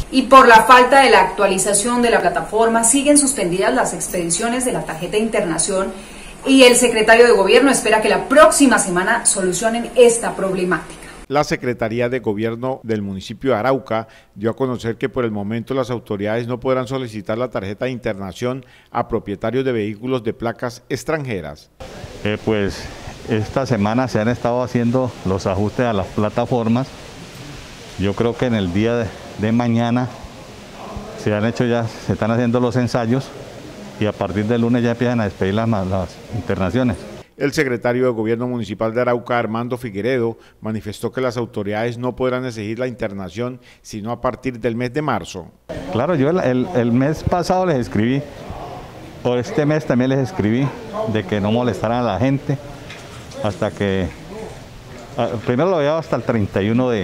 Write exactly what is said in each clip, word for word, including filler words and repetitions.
y por la falta de la actualización de la plataforma siguen suspendidas las expediciones de la tarjeta de internación y el secretario de Gobierno espera que la próxima semana solucionen esta problemática. La Secretaría de Gobierno del municipio de Arauca dio a conocer que por el momento las autoridades no podrán solicitar la tarjeta de internación a propietarios de vehículos de placas extranjeras. Eh, pues esta semana se han estado haciendo los ajustes a las plataformas. Yo creo que en el día de, de mañana se han hecho ya, se están haciendo los ensayos y a partir del lunes ya empiezan a despedir las, las internaciones. El secretario de Gobierno Municipal de Arauca, Armando Figueredo, manifestó que las autoridades no podrán exigir la internación sino a partir del mes de marzo. Claro, yo el, el, el mes pasado les escribí, o este mes también les escribí, de que no molestaran a la gente hasta que, primero lo había hasta el treinta y uno de,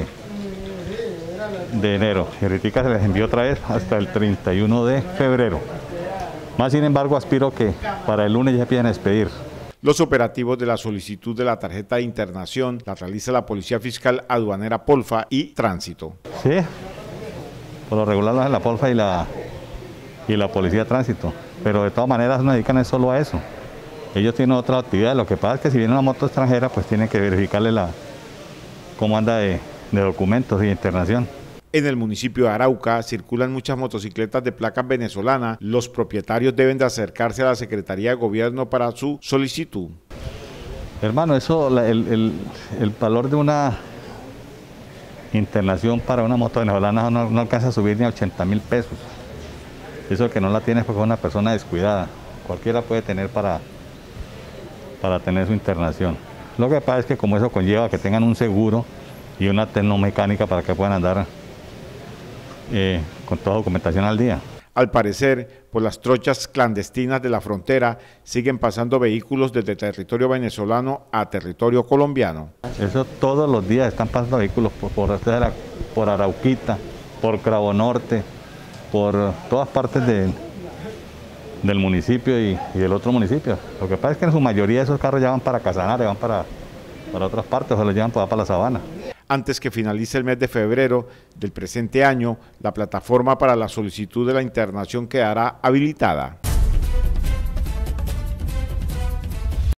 de enero, y ahorita se les envió otra vez hasta el treinta y uno de febrero. Más sin embargo, aspiro que para el lunes ya empiecen a expedir. Los operativos de la solicitud de la tarjeta de internación la realiza la Policía Fiscal Aduanera Polfa y Tránsito. Sí, por lo regular lo hacen la Polfa y la, y la Policía de Tránsito, pero de todas maneras no se dedican solo a eso. Ellos tienen otra actividad, lo que pasa es que si viene una moto extranjera, pues tienen que verificarle la, cómo anda de, de documentos y de internación. En el municipio de Arauca circulan muchas motocicletas de placas venezolanas. Los propietarios deben de acercarse a la Secretaría de Gobierno para su solicitud. Hermano, eso, el, el, el valor de una internación para una moto venezolana no, no alcanza a subir ni a ochenta mil pesos. Eso que no la tiene porque es una persona descuidada. Cualquiera puede tener para, para tener su internación. Lo que pasa es que como eso conlleva que tengan un seguro y una tecnomecánica para que puedan andar Eh, con toda documentación al día. Al parecer, por las trochas clandestinas de la frontera, siguen pasando vehículos desde territorio venezolano a territorio colombiano. Eso todos los días están pasando vehículos por, por, por Arauquita, por Cravo Norte, por todas partes de, del municipio y, y del otro municipio. Lo que pasa es que en su mayoría esos carros ya van para Casanare, van para, para otras partes, o se los llevan para, para la Sabana. Antes que finalice el mes de febrero del presente año, la plataforma para la solicitud de la internación quedará habilitada.